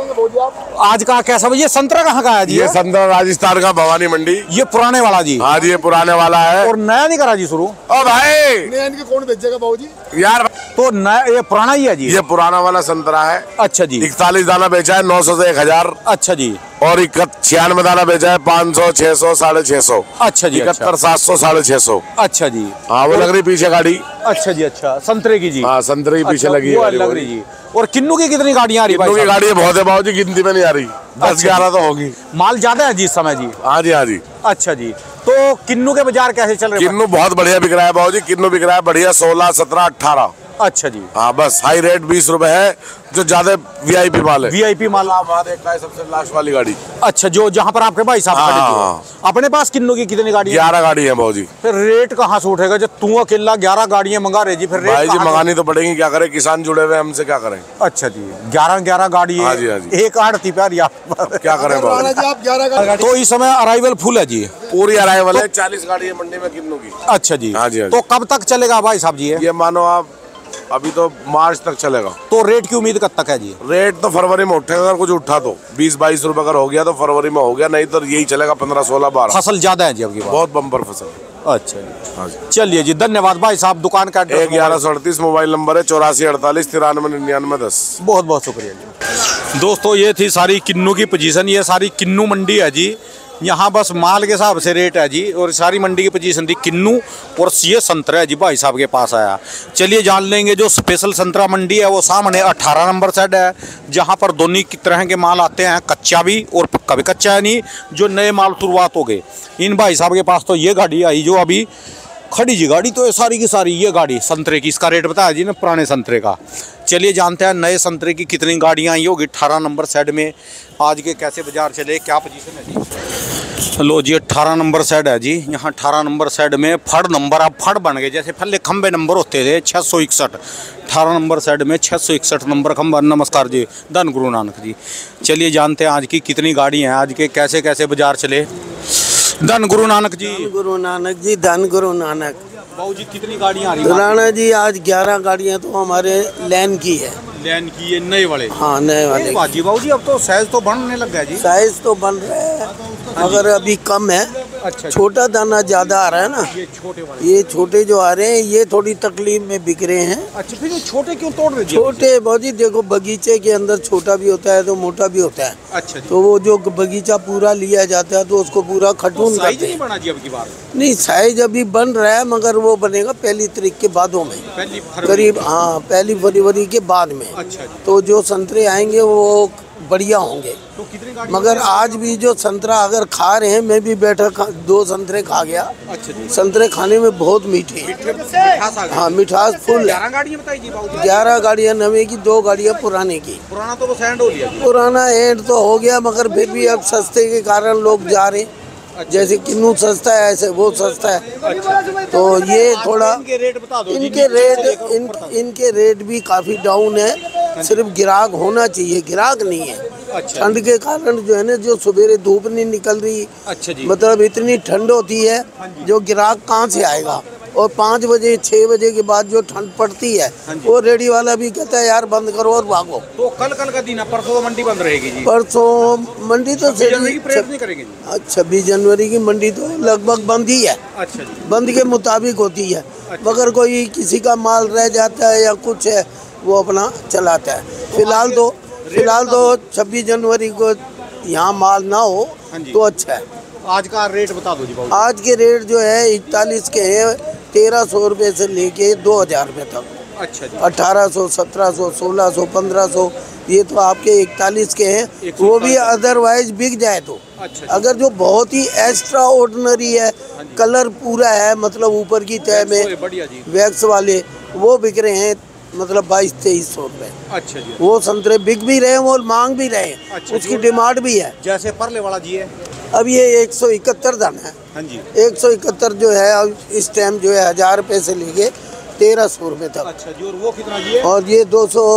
A: आज का कैसा? ये संतरा कहाँ का है जी?
B: ये संतरा राजस्थान का भवानी मंडी।
A: ये पुराने वाला जी?
B: हाँ जी, ये पुराने वाला है।
A: और नया नहीं करा जी शुरू?
B: ओ भाई
E: इनके कौन बेचेगा बाबू जी?
B: यार
A: तो नया ये पुराना ही है जी?
B: ये पुराना वाला संतरा है।
A: अच्छा जी,
B: इकतालीस दाना बेचा है, नौ सौ से एक हजार।
A: अच्छा जी,
B: और छियानवे दाना बेचा है, पाँच सौ छह सौ साढ़े छह सौ।
A: अच्छा जी,
B: इकहत्तर सात सौ साढ़े छह सौ।
A: अच्छा जी।
B: हाँ वो लग रही पीछे गाड़ी।
A: अच्छा जी अच्छा, संतरे की जी?
B: हाँ संतरे की पीछे
A: अच्छा,
B: लगी
A: वो
B: है
A: लग रही जी। और किन्नू की कितनी गाड़ियाँ आ रही?
B: किन्नू की गाड़ी बहुत है बाबू जी, गिनती में नहीं आ रही, दस ग्यारह तो होगी।
A: माल ज्यादा है जी इस समय जी?
B: हाँ जी हाँ जी।
A: अच्छा जी, तो किन्नू के बाजार कैसे चल रहे हैं?
B: किन्नू बहुत बढ़िया बिक रहा है बाबू जी, किन्नू बिक रहा है बढ़िया, सोलह सत्रह अठारह।
A: अच्छा जी,
B: हाँ बस हाई रेट बीस रुपए है, जो ज्यादा वीआईपी माल है।
A: वीआईपी माल
B: देखा है सबसे लास्ट वाली गाड़ी।
A: अच्छा, जो जहाँ पर आपके भाई साहब
B: हाँ,
A: खड़े थे।
B: हाँ।
A: अपने पास किन्नू की कितनी गाड़ी है?
B: ग्यारह गाड़ी है बाबू जी।
A: फिर रेट कहाँ से उठेगा जब तू अकेला ग्यारह गाड़ियाँ मंगा रहे जी? फिर रेट
B: भाई जी
A: कहाँ से?
B: मंगानी तो पड़ेगी, क्या करें, किसान जुड़े हुए हमसे, क्या करें।
A: अच्छा जी, ग्यारह ग्यारह गाड़ी है।
B: हाँ जी, हाँ जी।
A: एक आड़ती प्यार
B: क्या करें बाबू
E: राणा जी आप ग्यारह का
A: तो इस समय अराइवल फुल है जी?
B: पूरी अराइवल है, चालीस गाड़ी है मंडी में किन्नू की।
A: अच्छा जी,
B: हाँ जी, हाँ जी।
A: तो कब तक चलेगा भाई साहब जी?
B: ये मानो आप अभी तो मार्च तक चलेगा।
A: तो रेट की उम्मीद कब तक है जी?
B: रेट तो फरवरी में उठेगा, अगर कुछ उठा तो बीस बाईस रुपए अगर हो गया तो फरवरी में हो गया, नहीं तो यही चलेगा पंद्रह सोलह बारह।
A: फसल ज्यादा है जी अब की बार?
B: बहुत बम्पर फसल।
A: अच्छा जी,
B: हाँ जी।
A: चलिए जी, धन्यवाद भाई साहब। दुकान का
B: एक ग्यारह सौ अड़तीस मोबाइल नंबर है, चौरासी अड़तालीस तिरानवे निन्यानवे दस।
A: बहुत बहुत शुक्रिया जी। दोस्तों ये थी सारी किन्नू की पोजीशन, ये सारी किन्नू मंडी है जी। यहाँ बस माल के हिसाब से रेट है जी, और सारी मंडी की पोजीशन थी किन्नू, और ये संतरा है जी भाई साहब के पास आया। चलिए जान लेंगे जो स्पेशल संतरा मंडी है वो सामने अठारह नंबर सेट है, जहाँ पर दोनों की तरह के माल आते हैं, कच्चा भी और पक्का भी। कच्चा है नहीं, जो नए माल शुरुआत हो गए। इन भाई साहब के पास तो ये गाड़ी आई जो अभी खड़ी जी गाड़ी, तो ये सारी की सारी ये गाड़ी संतरे की, इसका रेट बताया जी ने पुराने संतरे का। चलिए जानते हैं नए संतरे की कितनी गाड़ियाँ आई होगी। अठारह नंबर साइड में आज के कैसे बाजार चले, क्या पोजीशन है जी। लो जी अठारह नंबर साइड है जी। यहाँ अठारह नंबर साइड में फड़ नंबर अब फड़ बन गए, जैसे पहले खंबे नंबर होते थे छः सौ इकसठ। अठारह नंबर साइड में छः सौ इकसठ नंबर खंबा। नमस्कार जी, धन गुरु नानक जी। चलिए जानते हैं आज की कितनी गाड़ी हैं, आज के कैसे कैसे बाजार चले। धन गुरु नानक जी।
F: धन गुरु नानक जी, धन गुरु नानक।
A: बाबू जी कितनी गाड़ियाँ आ रही हैं?
F: राणा जी आज ग्यारह गाड़ियाँ तो हमारे लैन की है।
A: लैन की है, नए वाले?
F: हाँ नए वाले।
A: बाजी बाबू जी अब तो साइज तो बढ़ने लग गया जी।
F: साइज तो बन रहा है मगर अभी कम है।
A: अच्छा,
F: छोटा दाना ज्यादा आ रहा है ना।
A: ये छोटे वाले,
F: ये छोटे जो आ रहे हैं ये थोड़ी तकलीफ में बिक रहे हैं।
A: अच्छा फिर ये छोटे क्यों तोड़ रहे?
F: छोटे बाजी देखो बगीचे के अंदर छोटा भी होता है तो मोटा भी होता है।
A: अच्छा जी।
F: तो वो जो बगीचा पूरा लिया जाता है तो उसको पूरा खटून
A: तो साइज
F: करते
A: नहीं
F: हैं।
A: बना जी अब की बार?
F: नहीं साइज अभी बन रहा है मगर वो बनेगा पहली तारीख के बादों में,
A: पहली फरवरी।
F: करीब हाँ पहली फरवरी के बाद में।
A: अच्छा जी।
F: तो जो संतरे आएंगे वो बढ़िया होंगे।
A: तो कितनी गाड़ी?
F: मगर आज भी जो संतरा अगर खा रहे हैं, मैं भी बैठा खा, दो संतरे खा गया।
A: अच्छा जी।
F: संतरे खाने में बहुत मीठे हैं।
A: मिठास आ गई।
F: हाँ मिठास फुल है।
A: ग्यारह गाड़ियाँ बताई जी बाबू जी।
F: ग्यारह गाड़ियाँ नवे की, दो गाड़ियाँ पुराने की।
A: पुराना तो वो सैंड हो लिया जी।
F: पुराना एंड तो हो गया मगर फिर भी अब सस्ते के कारण लोग जा रहे हैं। जैसे किन्नू सस्ता है ऐसे वो सस्ता है।
A: अच्छा।
F: तो ये थोड़ा
A: इनके रेट बता दो जी।
F: इनके रेट इन, इनके रेट भी काफी डाउन है। सिर्फ गिराक होना चाहिए, गिराक नहीं है।
A: अच्छा।
F: ठंड के कारण जो है ना, जो सवेरे धूप नहीं निकल रही।
A: अच्छा जी।
F: मतलब इतनी ठंड होती है जो गिराक कहाँ से आएगा। और पाँच बजे छः बजे के बाद जो ठंड पड़ती है वो रेडी वाला भी कहता है यार बंद करो और भागो।
A: तो कल कल का दिन है, परसों तो मंडी बंद रहेगी जी।
F: परसों मंडी तो
A: नहीं करेंगे जी।
F: छब्बीस जनवरी की मंडी तो लगभग बंद ही है।
A: अच्छा जी।
F: बंद के मुताबिक होती है। मगर कोई किसी का माल रह जाता है या कुछ है वो अपना चलाता है। फिलहाल तो फिलहाल तो छब्बीस जनवरी को यहाँ माल ना हो तो अच्छा है।
A: आज का रेट बता दो जी बाबू।
F: आज के रेट जो है इकतालीस के हैं, तेरह सौ रुपये से लेके दो हजार रुपये तक।
A: अच्छा जी।
F: अठारह सौ, सत्रह सौ, सोलह सौ, पंद्रह सौ, ये तो आपके इकतालीस के हैं। वो भी अदरवाइज बिक जाए तो। अच्छा। अगर जो बहुत ही एक्स्ट्रा ऑर्डिनरी है, कलर पूरा है, मतलब ऊपर की तह में वैक्स वाले, वो बिक रहे हैं मतलब बाईस तेईस सौ रुपये।
A: अच्छा जी।
F: वो संतरे बिक भी रहे हैं, वो मांग भी रहे हैं। अच्छा, उसकी डिमांड भी है।
A: जैसे परले वाला जी है
F: अब ये एक सौ इकहत्तर दाना है।
A: हाँ जी।
F: एक सौ इकहत्तर जो है अब इस टाइम जो है हजार रुपये से लेके तेरह सौ रुपये तक।
A: अच्छा जी। और वो कितना जी है?
F: और ये दो सौ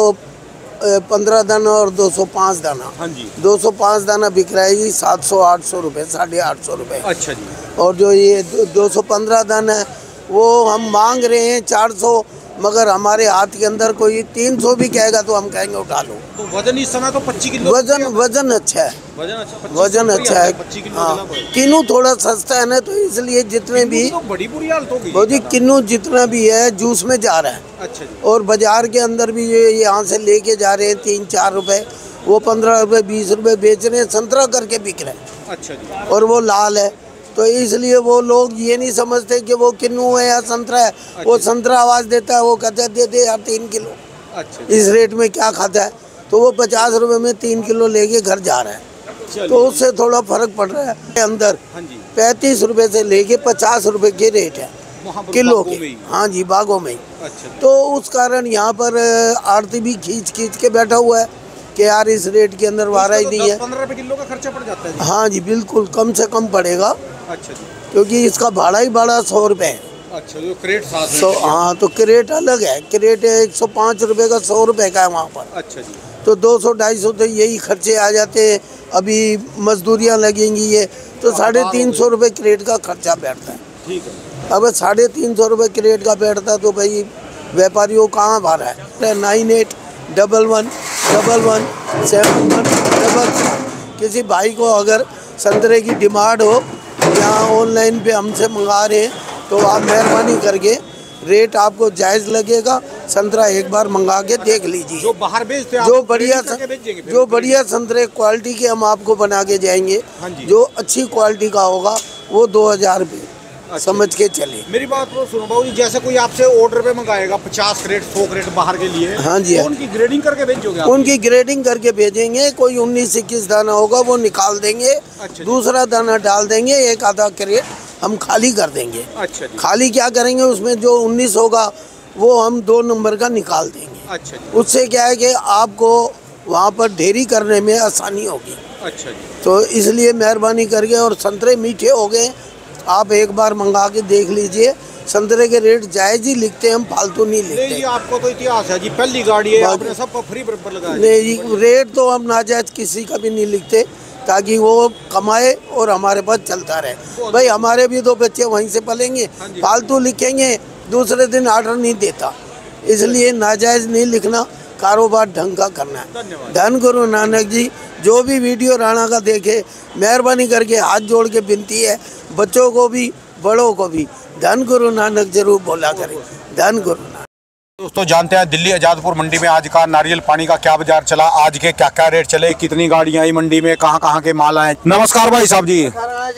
F: पंद्रह दाना और दो सौ पाँच दाना।
A: हाँ जी।
F: दो सौ पाँच दाना बिक रहा है जी सात सौ आठ सौ रुपये, साढ़े आठ सौ रुपये।
A: अच्छा जी।
F: और जो ये दो सौ पंद्रह दाना है वो हम मांग रहे हैं चार सौ, मगर हमारे हाथ के अंदर कोई तीन सौ भी कहेगा तो हम कहेंगे उठा लो।
A: तो वजन इस समय तो पच्चीस किलो।
F: वजन वजन अच्छा है।
A: वजन अच्छा,
F: वजन अच्छा है। हाँ किन्नू थोड़ा सस्ता है ना, तो इसलिए जितने भी
A: तो बड़ी बुरी हालत हो गई
F: बहुत किन्नू जितना भी है जूस में जा रहा है।
A: अच्छा जी।
F: और बाजार के अंदर भी ये यहाँ से लेके जा रहे हैं तीन चार रुपए, वो पंद्रह रुपए बीस रुपए बेच रहे हैं, संतरा करके बिक रहे हैं। अच्छा जी। और वो लाल है तो इसलिए वो लोग ये नहीं समझते कि वो किन्नू है या संतरा है। अच्छा। वो संतरा आवाज़ देता है, वो कहता है दे दे यार तीन किलो। अच्छा। इस रेट में क्या खाता है, तो वो पचास रुपए में तीन किलो लेके घर जा रहा है। तो उससे थोड़ा फर्क पड़ रहा है। अंदर पैंतीस रुपए से लेके पचास रुपए के रेट है किलो के। हाँ जी, बागों में। अच्छा। तो उस कारण यहाँ पर आरती भी खींच खींच के बैठा हुआ है कि यार इस रेट के अंदर वारा ही नहीं है।
A: पंद्रह रुपए किलो का खर्चा पड़ जाता है।
F: हाँ जी बिल्कुल, कम से कम पड़ेगा। अच्छा जी। क्योंकि इसका भाड़ा ही भाड़ा सौ रुपये है। अच्छा, जो क्रेट साथ में। सौ, हाँ तो क्रेट अलग है। क्रेट एक सौ पाँच रुपये का, सौ रुपये का है वहाँ पर। अच्छा जी। तो दो सौ ढाई सौ तो यही खर्चे आ जाते हैं। अभी मजदूरियाँ लगेंगी ये तो साढ़े तीन सौ रुपये क्रेट का खर्चा बैठता है। ठीक है। अब साढ़े तीन सौ रुपये क्रेट का बैठता है तो भाई व्यापारियों कहाँ भाड़ा है। Nine eight double one double one seven one double किसी भाई को अगर संतरे की डिमांड हो, यहाँ ऑनलाइन पे हमसे मंगा रहे हैं तो आप मेहरबानी करके रेट आपको जायज़ लगेगा। संतरा एक बार मंगा के देख लीजिए। जो बाहर बेचते हैं, जो बढ़िया जो बढ़िया संतरे क्वालिटी के हम आपको बना के जाएंगे। जो अच्छी क्वालिटी का होगा वो दो हज़ार रुपये समझ के चले। मेरी बात तो सुनो बाबू जी, जैसे कोई आपसे ऑर्डर पे मंगाएगा पचास क्रेट सौ क्रेट बाहर के लिए। हाँ जी। तो उनकी ग्रेडिंग करके भेजोगे आप? उनकी ग्रेडिंग करके भेजेंगे। कोई उन्नीस इक्कीस दाना होगा वो निकाल देंगे। अच्छा। दूसरा दाना डाल देंगे, एक आधा क्रेट हम खाली कर देंगे। अच्छा। खाली क्या करेंगे, उसमें जो उन्नीस होगा वो हम दो नंबर का निकाल देंगे।
A: अच्छा जी।
F: उससे क्या है कि आपको वहाँ पर ढेरी करने में आसानी होगी।
A: अच्छा जी।
F: तो इसलिए मेहरबानी करके, और संतरे मीठे हो गए, आप एक बार मंगा के देख लीजिए। संतरे के रेट जायज ही लिखते हैं, हम फालतू नहीं लिखते।
A: नहीं जी, आपको तो इतिहास है जी, पहली गाड़ी है, आपने सबको फ्री बराबर लगाया।
F: नहीं जी, रेट तो हम नाजायज किसी का भी नहीं लिखते, ताकि वो कमाए और हमारे पास चलता रहे। भाई हमारे भी दो बच्चे वहीं से पलेंगे, फालतू लिखेंगे दूसरे दिन ऑर्डर नहीं देता, इसलिए नाजायज नहीं लिखना, कारोबार ढंग का करना है। धन गुरु नानक जी। जो भी वीडियो राणा का देखे, मेहरबानी करके हाथ जोड़ के विनती है, बच्चों को भी बड़ों को भी, धन गुरु नानक जरूर बोला करें। धन गुरु नानक।
A: दोस्तों जानते हैं दिल्ली आजादपुर मंडी में आज का नारियल पानी का क्या बाजार चला, आज के क्या क्या रेट चले, कितनी गाड़ियां आई मंडी में, कहां कहां के माल आए। नमस्कार भाई साहब जी।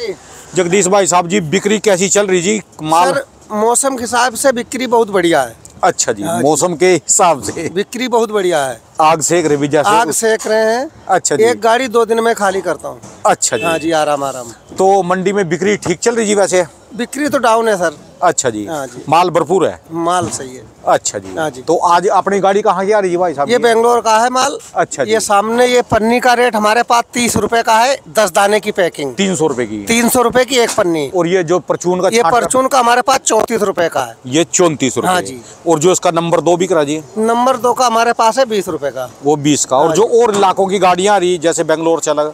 A: जगदीश भाई साहब जी, बिक्री कैसी चल रही जी? माल
G: सर, मौसम के हिसाब से बिक्री बहुत बढ़िया है।
A: अच्छा जी, मौसम के हिसाब से
G: बिक्री बहुत बढ़िया है।
A: आग सेक रहे भी जैसे
G: आग सेक रहे हैं।
A: अच्छा जी।
G: एक गाड़ी दो दिन में खाली करता हूँ।
A: अच्छा जी।
G: हाँ जी, आराम आराम।
A: तो मंडी में बिक्री ठीक चल रही जी वैसे?
G: बिक्री तो डाउन है सर।
A: अच्छा जी।
G: हाँ जी।
A: माल भरपूर है?
G: माल सही है।
A: अच्छा जी।
G: हाँ जी।
A: तो आज अपनी गाड़ी कहाँ की आ रही है भाई साहब?
G: ये बेंगलोर का है माल।
A: अच्छा जी।
G: ये सामने ये पन्नी का रेट हमारे पास तीस रुपए का है, दस दाने की पैकिंग।
A: तीन सौ रुपए की?
G: तीन सौ रुपए की एक पन्नी।
A: और ये जो परचून का?
G: ये परचून का हमारे पास चौंतीस रुपए का है।
A: ये चौंतीस रुपए।
G: हाँ जी।
A: और जो इसका नंबर दो बिक रहा जी?
G: नंबर दो का हमारे पास है बीस रुपए का।
A: वो बीस का। और जो और इलाकों की गाड़ियाँ आ रही जैसे बेंगलोर चला,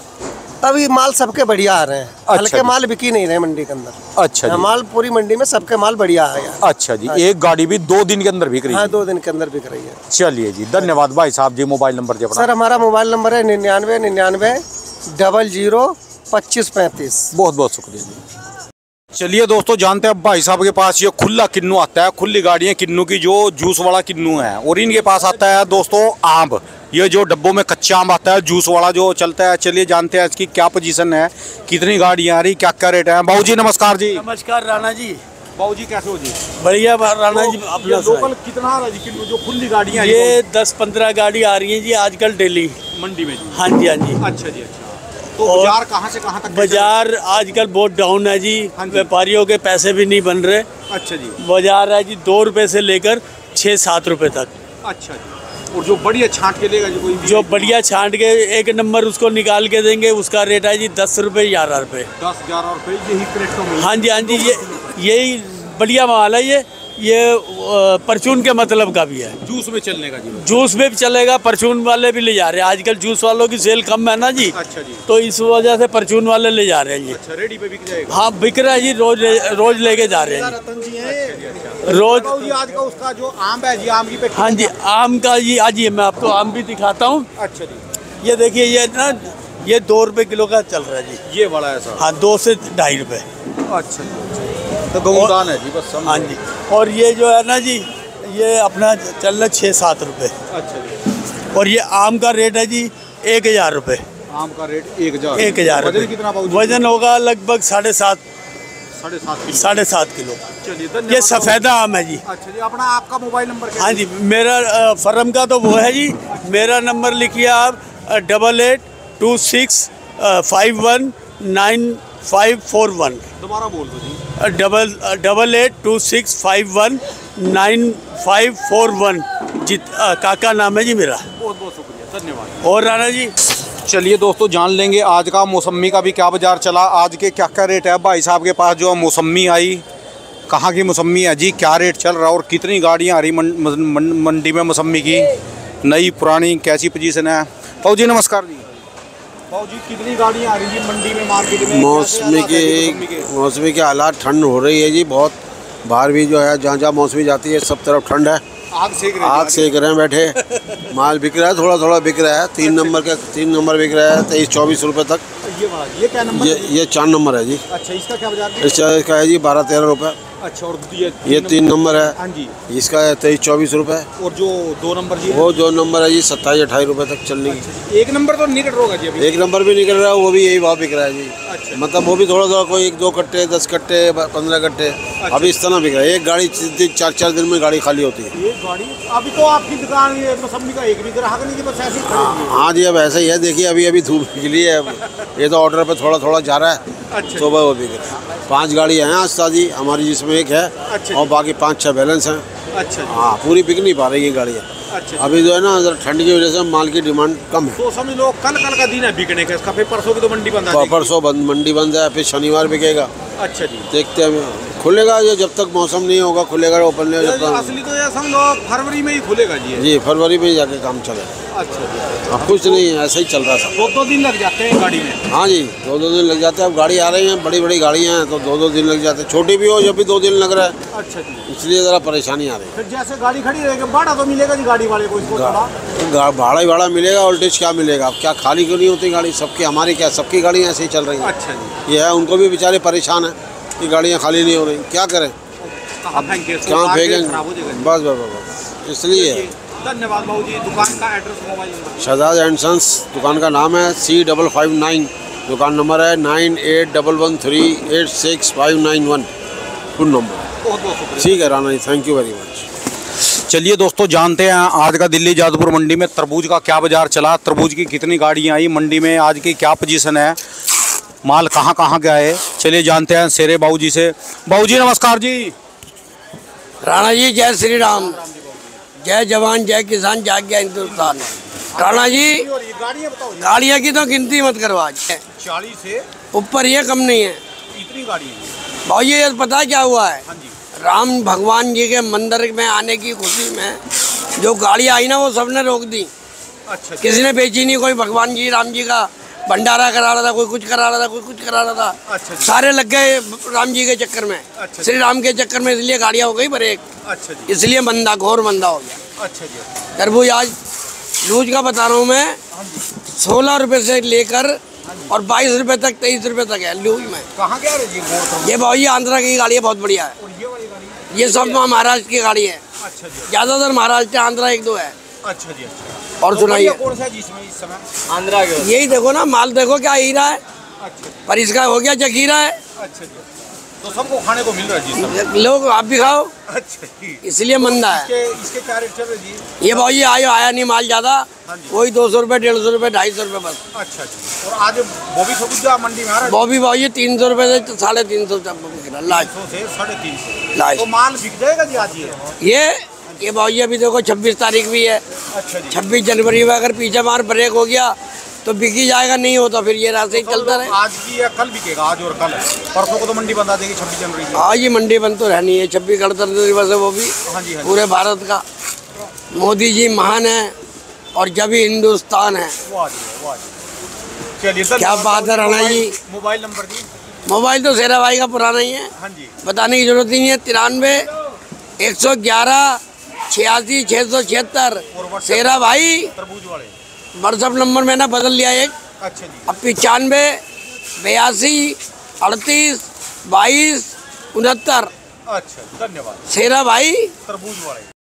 G: अभी माल सबके बढ़िया आ रहे हैं।
A: अच्छा
G: हल्के माल बिकी नहीं रहे मंडी के अंदर।
A: अच्छा जी।
G: माल पूरी मंडी में सबके माल बढ़िया है यार।
A: अच्छा जी। एक गाड़ी भी दो दिन के अंदर बिक रही है?
G: हाँ, दो दिन के अंदर बिक रही है।
A: चलिए जी, धन्यवाद भाई साहब जी। मोबाइल नंबर जी अपना?
G: सर हमारा मोबाइल नंबर है निन्यानवे निन्यानवे डबल जीरो पच्चीस पैंतीस।
A: बहुत बहुत शुक्रिया जी। चलिए दोस्तों जानते हैं भाई साहब के पास ये खुला किन्नू आता है, खुली गाड़ियाँ किन्नू की, जो जूस वाला किन्नू है। और इनके पास आता है दोस्तों आम, ये जो डब्बों में कच्चा आम आता है जूस वाला जो चलता है। चलिए जानते हैं इसकी क्या पोजीशन है, कितनी गाड़ियाँ आ रही, क्या क्या रेट है। बाबू जी नमस्कार जी।
H: नमस्कार राणा जी।
A: बाबू जी कैसे हो जी?
H: बढ़िया राणा जी। अपना
A: लोकल कितना आ रहा जी किन्नू, जो खुली गाड़ियाँ?
H: ये दस पंद्रह गाड़ी आ रही है जी आजकल डेली
A: मंडी में जी?
H: हाँ जी हाँ जी।
A: अच्छा जी। अच्छा, तो बाजार कहाँ से कहाँ तक?
H: बाजार आजकल बहुत डाउन है जी, व्यापारियों के पैसे भी नहीं बन रहे।
A: अच्छा जी।
H: बाजार है जी दो रुपए से लेकर छः सात रुपए तक।
A: अच्छा जी। और जो बढ़िया छांट के लेगा जो कोई
H: जो बढ़िया छांट के एक नंबर उसको निकाल के देंगे, उसका रेट है जी दस रुपये ग्यारह रुपये।
A: दस ग्यारह रुपये यही क्रेट का मिल।
H: हाँ जी हाँ जी। ये यही बढ़िया माल है। ये ये परचून के मतलब का भी है,
A: जूस में चलने का जी?
H: जूस में भी चलेगा, परचून वाले भी ले जा रहे हैं। आजकल जूस वालों की सेल कम है ना जी।
A: अच्छा जी।
H: तो इस वजह से परचून वाले ले जा रहे हैं जी।
A: अच्छा, रेडी पे बिक जाएगा?
H: हाँ बिक रहा है जी, रोज रोज लेके जा रहे हैं जी। रोज
A: जी। आज का उसका जो आम है जी, आम की पैकेट?
H: हाँ जी, आम का जी आज ये मैं आपको आम भी दिखाता हूँ।
A: अच्छा जी।
H: ये देखिए, ये ना ये दो रुपए किलो का चल रहा है जी।
A: ये बड़ा है सर?
H: हाँ, दो से ढाई रुपए।
A: अच्छा जी। तो गौदान है जी बस।
H: हाँ जी। और ये जो है ना जी, ये अपना चल रहा है छः सात रुपये।
A: अच्छा जी।
H: और ये आम का रेट है जी एक हजार रुपये।
A: आम का रेट एक हजार?
H: एक हजार
A: वजन कितना?
H: वजन होगा लगभग साढ़े सात
A: साढ़े सात किलो।
H: साढ़े सात किलो।
A: चलिए,
H: ये सफ़ेदा आम है जी।
A: अच्छा जी। अपना आपका मोबाइल नंबर क्या?
H: हाँ जी, मेरा फर्म का तो वो है जी, मेरा नंबर लिखिए आप double eight two six five one nine five four one.
A: दोबारा बोल दो जी।
H: Double double eight two six five one nine five four one. जित काका नाम है जी मेरा।
A: बहुत बहुत शुक्रिया, धन्यवाद।
H: और राणा जी
A: चलिए दोस्तों जान लेंगे आज का मौसमी का भी क्या बाजार चला, आज के क्या क्या रेट है। भाई साहब के पास जो मौसमी आई, कहाँ की मौसमी है जी, क्या रेट चल रहा है और कितनी गाड़ियाँ आ रही मंडी में मौसमी की, नई पुरानी कैसी पोजीशन है। बाबू जी नमस्कार जी। बाबू जी कितनी गाड़ियाँ आ रही है मंडी में, मार्केट में?
I: मौसमी की मौसमी के हालात ठंड हो रही है जी बहुत। बाहर भी जो है जहाँ जहाँ मौसमी जाती है सब तरफ ठंड है।
A: आग सेक रहे
I: आग सेक रहे हैं बैठे। माल बिक रहा है, थोड़ा थोड़ा बिक रहा है। तीन नंबर का तीन नंबर बिक रहा है तेईस चौबीस रुपए तक।
A: ये वाला ये क्या नंबर?
I: ये ये चार नंबर है जी।
A: अच्छा, इसका क्या बाजार है?
I: इसका इसका है जी बारह तेरह रुपए।
A: अच्छा, और ये
I: ये तीन नंबर है।
A: हाँ जी।
I: इसका है तेईस चौबीस रुपए।
A: और जो दो नंबर जी?
I: वो दो नंबर है जी सत्ताईस अट्ठाईस रुपए तक चलने की।
A: एक नंबर तो निकल रहा होगा जी अभी?
I: एक नंबर भी निकल रहा है, वो भी यही भाव बिक रहा है जी।
A: अच्छा।
I: मतलब वो भी थोड़ा थोड़ा, कोई एक दो कट्टे, दस कट्टे, पंद्रह कट्टे।
A: अच्छा।
I: अभी इस तरह बिक रहा है। एक गाड़ी चार चार दिन में गाड़ी खाली होती है।
A: एक गाड़ी अभी तो आपकी दुकान ये मौसमी का एक भी ग्राहक नहीं, बस ऐसे ही खड़े हैं।
I: हाँ जी, अब ऐसा ही है। देखिए अभी अभी धूप निकली है, ये तो ऑर्डर पे थोड़ा थोड़ा जा रहा है।
A: अच्छा।
I: तो वो बिक रहा है। पाँच गाड़ियाँ हैं आज ताजी हमारी, जिसमें एक है।
A: अच्छा।
I: और बाकी पाँच छः बैलेंस हैं।
A: अच्छा।
I: हाँ, पूरी बिक नहीं पा रही ये गाड़ियाँ। अच्छा। अभी जो है ना ठंड की वजह से माल की डिमांड कम है।
A: तो समझ लो कल कल का दिन है बिकने का इसका, फिर परसों की तो मंडी बंद है।
I: परसों बंद मंडी बंद है, फिर शनिवार बिकेगा।
A: अच्छा जी,
I: देखते हैं खुलेगा ये, जब तक मौसम नहीं होगा खुलेगा ओपन नहीं। जब तक
A: असली तो ये समझ लो फरवरी में ही खुलेगा जी।
I: जी फरवरी में ही जाके काम चलेगा।
A: अच्छा जी,
I: अब कुछ नहीं है, ऐसे ही चल रहा था।
A: दो दो दिन लग जाते हैं गाड़ी में।
I: हाँ जी, दो दो दिन लग जाते हैं। अब गाड़ी आ रही है, बड़ी बड़ी गाड़ियाँ हैं तो दो दो दिन लग जाते हैं। छोटी भी हो जब भी दो दिन लग रहा है।
A: अच्छा जी,
I: इसलिए ज़रा परेशानी आ रही है।
A: फिर जैसे गाड़ी खड़ी रहेगी भाड़ा तो मिलेगा जी गाड़ी वाले को, इसको थोड़ा
I: भाड़ा ही भाड़ा मिलेगा, वोल्टेज क्या मिलेगा। अब क्या खाली क्यों नहीं होती गाड़ी सबकी, हमारी क्या सबकी गाड़ियाँ ऐसे ही चल रही हैं।
A: अच्छा जी,
I: ये है उनको भी बेचारे परेशान हैं कि गाड़ियाँ खाली नहीं हो रही, क्या करें,
A: कहाँ फेंकेंगे,
I: कहाँ फेंकेंगे। बस बस बस इसलिए।
A: धन्यवाद बाबू जी। दुकान का address, mobile number.
I: Shahzad and sons दुकान का नाम है, सी डबल फाइव नाइन दुकान नंबर है, nine eight double one three eight six five nine one full number.
A: बहुत बहुत शुक्रिया।
I: ठीक है Rana ji, thank you very much.
A: चलिए दोस्तों, जानते हैं आज का दिल्ली जादवपुर मंडी में तरबूज का क्या बाजार चला, तरबूज की कितनी गाड़ियाँ आई मंडी में, आज की क्या पोजीशन है, माल कहाँ कहाँ गया है। चलिए जानते हैं शेरे बाबू जी से। बाबू जी नमस्कार जी।
G: राणा जी जय श्री राम, जय जवान जय किसान जाग्या हिंदुस्तान। राणा जी गाड़ियाँ की तो गिनती मत करवा,
A: चालीस से
G: ऊपर ये कम नहीं है
A: इतनी गाड़ी है
G: भाई। ये पता क्या हुआ है,
A: हाँ जी।
G: राम भगवान जी के मंदिर में आने की खुशी में जो गाड़ियाँ आई ना वो सबने रोक दी।
A: अच्छा,
G: किसी ने बेची नहीं, कोई भगवान जी राम जी का भंडारा करा रहा था, कोई कुछ करा रहा था, कोई कुछ करा रहा था।
A: अच्छा,
G: सारे लग गए राम जी के चक्कर में।
A: अच्छा,
G: श्री राम के चक्कर में, इसलिए गाड़ियाँ हो गई ब्रेक।
A: अच्छा जी,
G: इसलिए मंदा घोर मंदा हो गया।
A: अच्छा जी।
G: तरबूज आज लूज का बता रहा हूँ मैं, सोलह रुपए से लेकर और बाईस रुपए तक, तेईस रुपए तक है लूज में।
A: कहाँ क्या जी?
G: ये भाई आंध्रा की गाड़ी है, बहुत बढ़िया है।
A: और ये वाली गाड़ी?
G: ये सब महाराष्ट्र की गाड़ी है।
A: अच्छा जी,
G: ज्यादातर महाराष्ट्र, आंध्रा एक दो है।
A: अच्छा जी, अच्छा।
G: और
A: तो
G: सुनाइए
A: कौन सा है जिसमें इस समय? आंध्रा के।
G: यही देखो ना, माल देखो क्या हीरा है।
A: अच्छा,
G: पर इसका हो गया जखीरा है।
A: अच्छा जी। तो सबको खाने को मिल रहा है जी?
G: लोग आप भी खाओ।
A: अच्छा जी,
G: इसलिए मंदा है।
A: इसके इसके क्या रेट चल रहे जी?
G: ये भाई आया आया नहीं माल ज्यादा, वही दो सौ रुपये, डेढ़ सौ रुपये, ढाई सौ रुपये बस।
A: अच्छा जी। और आज बॉबी खरबूजा मंडी में आ रहा है?
G: बॉबी भाई तीन सौ रुपये से साढ़े तीन सौ तक लास्ट
A: से साढ़े तीन सौ
G: लास्ट।
A: तो माल बिक जाएगा जी आज ये?
G: ये ये भाई अभी देखो छब्बीस तारीख भी है।
A: अच्छा जी।
G: छब्बीस जनवरी में अगर पीछे मार ब्रेक हो गया तो बिकी जाएगा, नहीं होता फिर ये रास्ते ही चलता रहे।
A: आज की या कल बिकेगा? आज और कल, परसों को तो मंडी बंद आ देगी छब्बीस जनवरी की।
G: आज ये मंडी बंद तो रहनी है, छब्बीस गणतंत्र दिवस है वो भी।
A: हाँ जी, हाँ जी।
G: पूरे भारत का मोदी जी महान है और जब ही हिंदुस्तान है।
A: वाह जी, वाह जी। चलिए
G: क्या बात है राणा जी।
A: मोबाइल नंबर जी?
G: मोबाइल तो शेरा भाई का पुराना ही है,
A: हाँ जी,
G: बताने की जरूरत नहीं है। तिरानवे एक सौ ग्यारह छियासी छः सौ छिहत्तर शेरा भाई।
A: तरबूज वाले
G: व्हाट्सअप नंबर मैंने बदल लिया एक।
A: अच्छा जी।
G: अब पचानवे बयासी अड़तीस बाईस उनहत्तर।
A: अच्छा, धन्यवाद।
G: शेरा भाई
A: तरबूज वाले।